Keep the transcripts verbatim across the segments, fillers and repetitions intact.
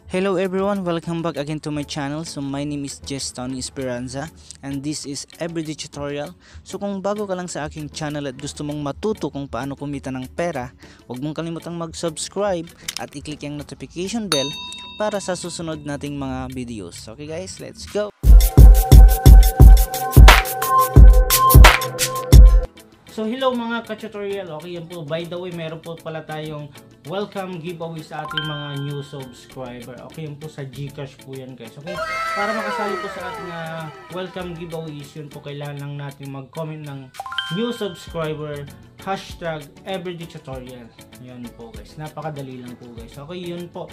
Hello everyone, welcome back again to my channel. So my name is Jestoni Esperanza and this is everyday tutorial. So kung bago ka lang sa aking channel at gusto mong matuto kung paano kumita ng pera, huwag mong kalimutang mag-subscribe at i-click yung notification bell para sa susunod nating mga videos. Okay guys, let's go! So hello mga ka-tutorial, okay yan po. By the way, meron po pala tayong welcome giveaway sa ating mga new subscriber. Okay yan po, sa Gcash po yan guys. Okay, para makasali po sa ating uh, welcome giveaways, yun po kailangan lang natin mag-comment ng new subscriber, hashtag everyday tutorial. Yan po guys, napakadali lang po guys. Okay, yun po.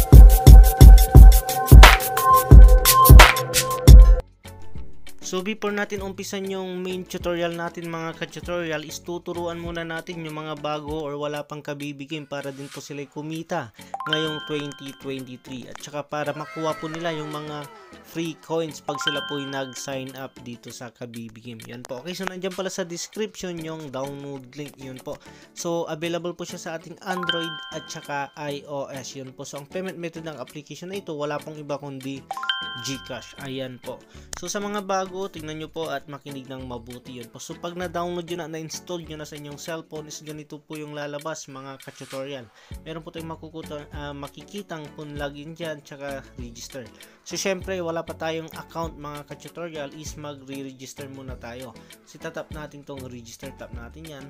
So before natin umpisan yung main tutorial natin mga ka-tutorial, is tuturuan muna natin yung mga bago or wala pang Kabibe game para din po sila kumita ngayong twenty twenty-three. At saka para makuha po nila yung mga free coins pag sila po yung nag-sign up dito sa Kabibe game. Yan po. Okay, so nandiyan pala sa description yung download link. Yun po. So available po siya sa ating Android at saka iOS. Yun po. So ang payment method ng application na ito, wala pong iba kundi Gcash. Ayan po. So sa mga bago, tingnan nyo po at makinig ng mabuti yun po. So pag na-download nyo na, na-install nyo na sa inyong cellphone, is ganito po yung lalabas mga ka-tutorial. Meron po tayong makukuta, uh, makikitang pun login dyan, tsaka register. So syempre wala pa tayong account mga ka-tutorial, is mag-re-register muna tayo. So tatap natin tong register, tap natin yan.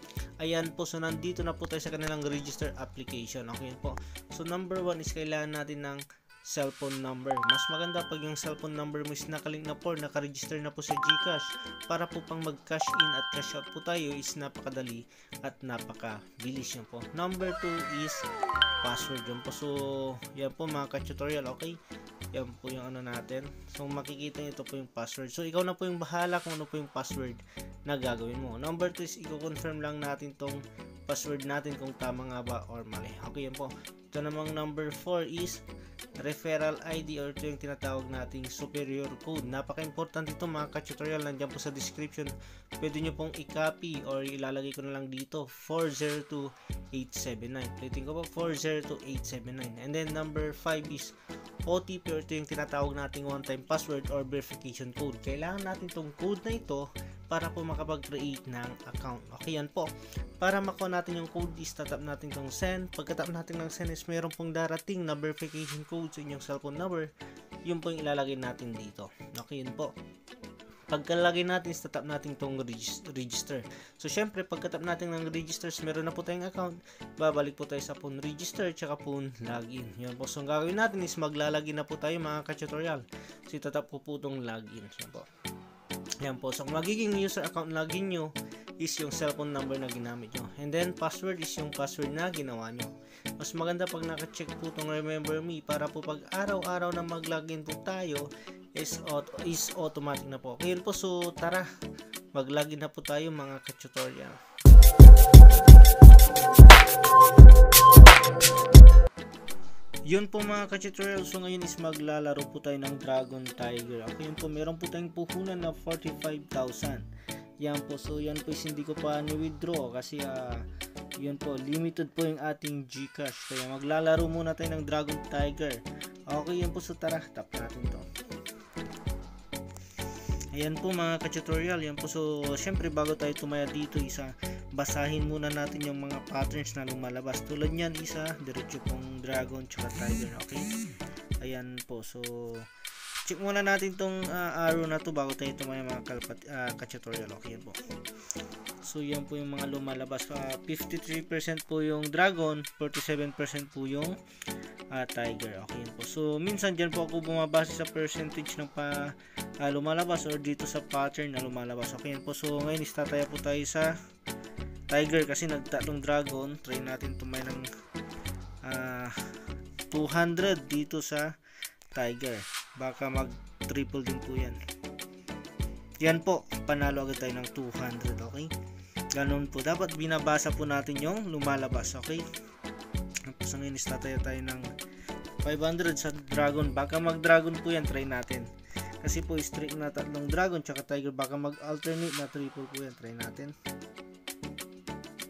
Ayan po, so nandito na po tayo sa kanilang register application. Okay po. So number one is kailangan natin ng cellphone number. Mas maganda pag yung cellphone number mo is nakalink na po, nakaregister na po sa Gcash, para po pang mag-cash in at cash out po tayo is napakadali at napakabilis yan po. Number two is password yan po. So yan po mga ka-tutorial, okay? Yan po yung ano natin. So makikita nyo ito po yung password. So ikaw na po yung bahala kung ano po yung password na gagawin mo. Number two is i-confirm lang natin tong password natin kung tama nga ba or mali. Okay yan po. Ito namang number four is referral I D, or ito yung tinatawag nating superior code. Napaka-important ito mga ka-tutorial, nandiyan po sa description. Pwede nyo pong i-copy or ilalagay ko na lang dito, four zero two eight seven nine. Ulitin ko po, four zero two eight seven nine. And then number five is O T P, or ito yung tinatawag nating one-time password or verification code. Kailangan natin itong code na ito para po makapag-create ng account. Okay, yan po. Para makuha natin yung code is tatap natin itong send. Pagkatap natin ng send is meron pong darating na verification code sa inyong cellphone number. Yun po yung ilalagay natin dito. Okay, yun po. Pagkalagay natin is tatap natin itong register. So syempre pagkatap natin ng registers, meron na po tayong account. Babalik po tayo sa phone register tsaka phone login. Yun po. So ang gagawin natin is maglalagin na po tayo mga ka-tutorial. So itatap po po itong login. Yan po. Yan po. So kung magiging user account login nyo is yung cellphone number na ginamit nyo. And then password is yung password na ginawa nyo. Mas maganda pag naka-check po itong remember me, para po pag araw-araw na mag-login po tayo is, auto, is automatic na po. Okay po, so tara, mag-login na po tayo mga ka-tutorial. Yun po mga ka-tutorial, so ngayon is maglalaro po tayo ng Dragon Tiger. Okay, yun po, meron po tayong puhunan na forty-five thousand. Yan po, so yan po is hindi ko pa ni-withdraw kasi uh, yun po, limited po yung ating Gcash. Kaya maglalaro muna tayo ng Dragon Tiger. Okay, yan po, so tara, tap natin to. Ayan po mga ka-tutorial, yan po, so syempre bago tayo tumaya dito, isa basahin muna natin yung mga patterns na lumalabas. Tulad yan, isa, diretso pong Dragon tsaka Tiger. Okay, ayan po, so check muna natin tong uh, arrow na to bago tayo tumaya mga uh, ka-tutorial. Okay, yan po. So yan po yung mga lumalabas. uh, fifty-three percent po yung Dragon, forty-seven percent po yung uh, Tiger. Okay, yan po. So minsan dyan po ako bumabase sa percentage ng pa uh, lumalabas or dito sa pattern na lumalabas. Okay, yan po. So ngayon is tataya po tayo sa Tiger kasi nagtatong Dragon. Try natin tumaya ng uh, two hundred dito sa Tiger. Baka mag triple din po yan. Yan po, panalo agad tayo ng two hundred. Okay, ganun po, dapat binabasa po natin yung lumalabas. Okay, so ngayon is tataya tayo ng five hundred sa Dragon. Baka mag Dragon po yan, try natin kasi po straight na tatlong Dragon tsaka Tiger. Baka mag alternate na triple po yan, try natin.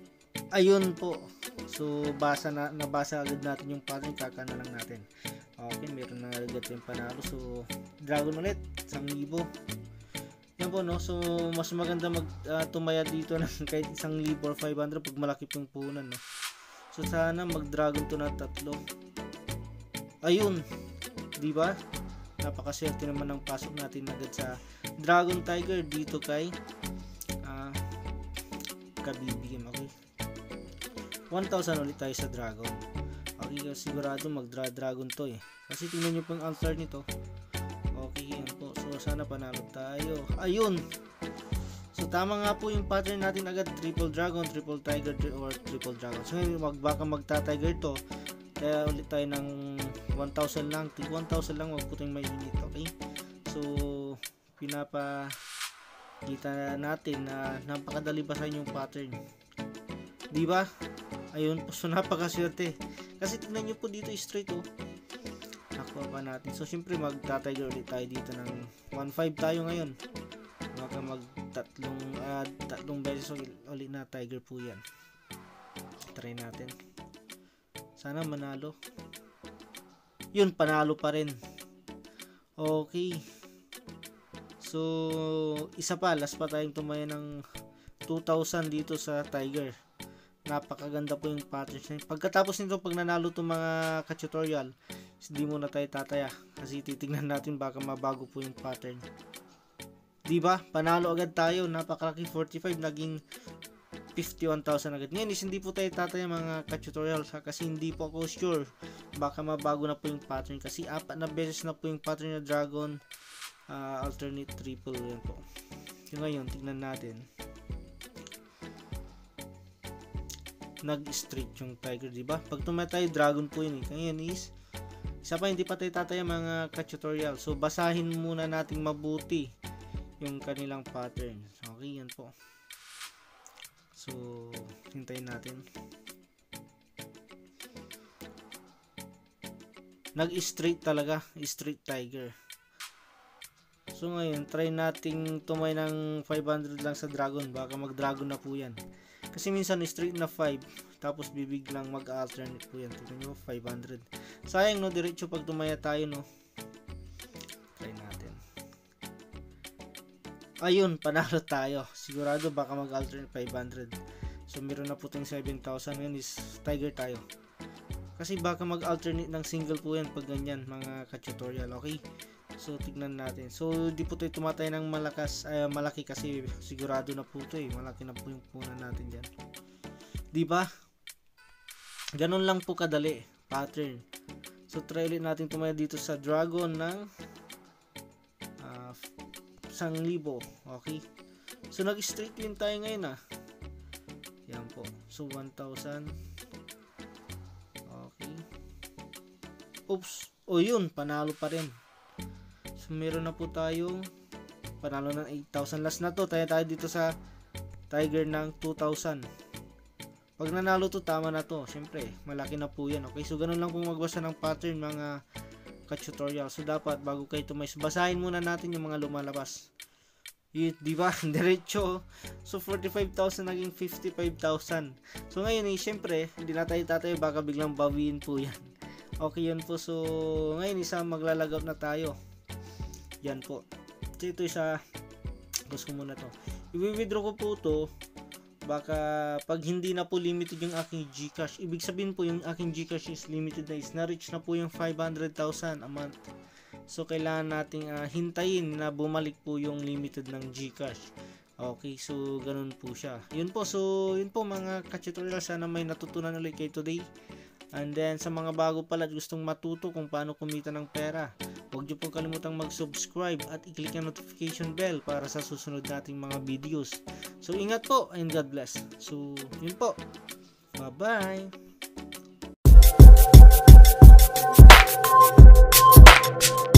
Ayun po. So, basa na, nabasa agad natin yung pattern, kaka na lang natin. Okay, meron na agad yung panalo. So, dragon ulit, isang libo. Yan po, no? So, mas maganda mag uh, tumaya dito ng kahit isang libo or five hundred pag malaki yung punan, no? So, sana mag-dragon to na tatlo. Ayun, di ba? Napakaswerte naman ng pasok natin agad sa Dragon Tiger dito kay uh, Kabibe. Okay, one thousand ulit tayo sa Dragon. Okay, sigurado mag-dragon to eh. Kasi tingnan nyo po yung altar nito. Okay, yan po. So, sana panalo tayo. Ayun! So, tama nga po yung pattern natin agad. Triple Dragon, Triple Tiger, or Triple Dragon. So, mag, baka magta-tiger to. Kaya ulit tayo ng one thousand lang. Tig one thousand lang, wag po tayong mainit. Okay? So, pinapa kita natin na napakadali basahin yung pattern. Di ba? Ayun po. So, napakaswerte. Kasi tignan nyo po dito straight oh. Nakuha pa natin. So, syempre magta-tiger ulit tayo dito ng one five tayo ngayon. Baka mag tatlong, uh, tatlong beses ulit na tiger po yan. Try natin. Sana manalo. Yun, panalo pa rin. Okay. So, isa pa. Last pa tayong tumaya ng two thousand dito sa tiger. Napakaganda po yung pattern niya. Pagkatapos nito, pag nanalo itong mga ka-tutorial, hindi muna tayo tataya. Kasi titignan natin baka mabago po yung pattern. Diba? Panalo agad tayo. Napakalaki, forty-five. Naging fifty-one thousand agad. Ngayon is hindi po tayo tataya mga ka-tutorial. Kasi hindi po ako sure. Baka mabago na po yung pattern. Kasi apat na beses na po yung pattern na dragon. Uh, alternate triple. Yan po. Yung ngayon, tignan natin. Nag-straight yung tiger, di ba? Pag tumatay dragon po yun eh. Ngayon is isa pa hindi pa tayo tataya mga ka-tutorial. So basahin muna nating mabuti yung kanilang pattern. Okay, yan po. So hintayin natin. Nag-straight talaga, straight tiger. So ngayon, try nating tumay ng five hundred lang sa dragon. Baka mag-dragon na po yan. Kasi minsan straight na five, tapos bibig lang mag-alternate po yan. Tignan nyo, five hundred. Sayang no, diretso pag tumaya tayo no. Try natin. Ayun, panalo tayo. Sigurado baka mag-alternate five hundred. So meron na po tayong seven thousand. Ngayon is tiger tayo. Kasi baka mag-alternate ng single po yan pag ganyan mga ka-tutorial. Okay? So tignan natin. So di po tayo tumatay ng malakas, ay, malaki kasi sigurado na po ito eh. Malaki na po yung punan natin dyan. Di ba? Ganun lang po kadali pattern. So try ulit natin tumaya dito sa dragon ng uh, isang libo. Okay? So nag-straight din tayo ngayon ah. Yan po. So one thousand. Okay. Oops. O yun, panalo pa rin. So, meron na po tayo panalo ng eight thousand. Last na to, tayo tayo dito sa tiger ng two thousand. Pag nanalo to, tama na to. Siyempre, malaki na po yan. Okay, so ganun lang po magbasa ng pattern mga ka-tutorial. So dapat bago kayo tumays, basahin muna natin yung mga lumalabas. Yun, di ba? Diretso. So forty-five thousand naging fifty-five thousand. So ngayon eh, siyempre, hindi na tayo tatayo, baka biglang bawiin po yan. Okay, yun po. So ngayon isa maglalagaw na tayo. Yan po. So ito isa, gusto ko muna to. I-withdraw ko po to. Baka pag hindi na po limited yung aking Gcash, ibig sabihin po yung aking Gcash is limited na, is na-reach na po yung five hundred thousand a month. So kailangan nating uh, hintayin na bumalik po yung limited ng Gcash. Okay, so ganun po siya. Yun po, so yun po mga ka-tutorial, sana may natutunan ulit kayo today. And then sa mga bago pala at gustong matuto kung paano kumita ng pera, huwag niyo pong kalimutang mag-subscribe at i-click ang notification bell para sa susunod nating mga videos. So ingat po and God bless. So yun po. Bye-bye.